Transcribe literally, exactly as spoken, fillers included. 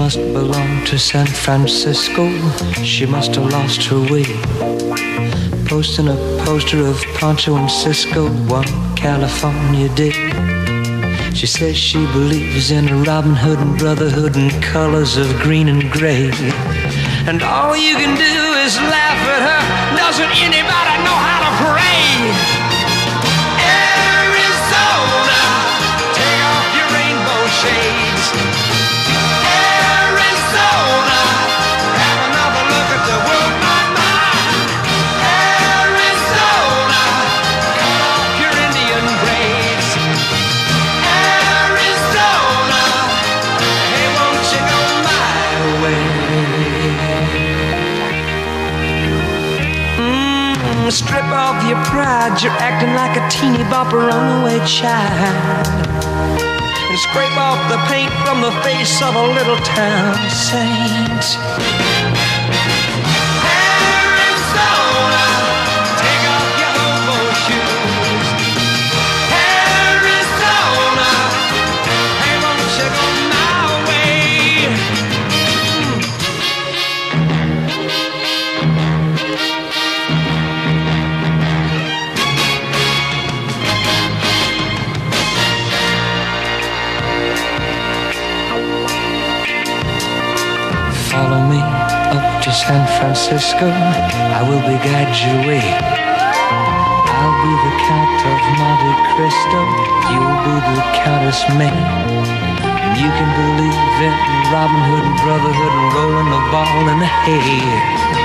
must belong to San Francisco. She must have lost her way, posting a poster of Poncho and Cisco one California day. She says she believes in a Robin Hood and brotherhood and colors of green and gray. And all you can do is laugh at her. Doesn't anybody know how to pray? Arizona, take off your rainbow shades. Arizona, have another look at the world, my mind. Arizona, cut off your Indian braids. Arizona, hey, won't you go my way? Mm, strip off your pride, you're acting like a teeny bopper runaway child. And scrape off the paint from the face of a little town saint. Arizona, take off your hobo shoes. Arizona, hey, won't you go my way? Follow me up to San Francisco, I will be guide your way. I'll be the Count of Monte Cristo, you'll be the Countess May. You can believe in Robin Hood and brotherhood and rolling the ball in the hay.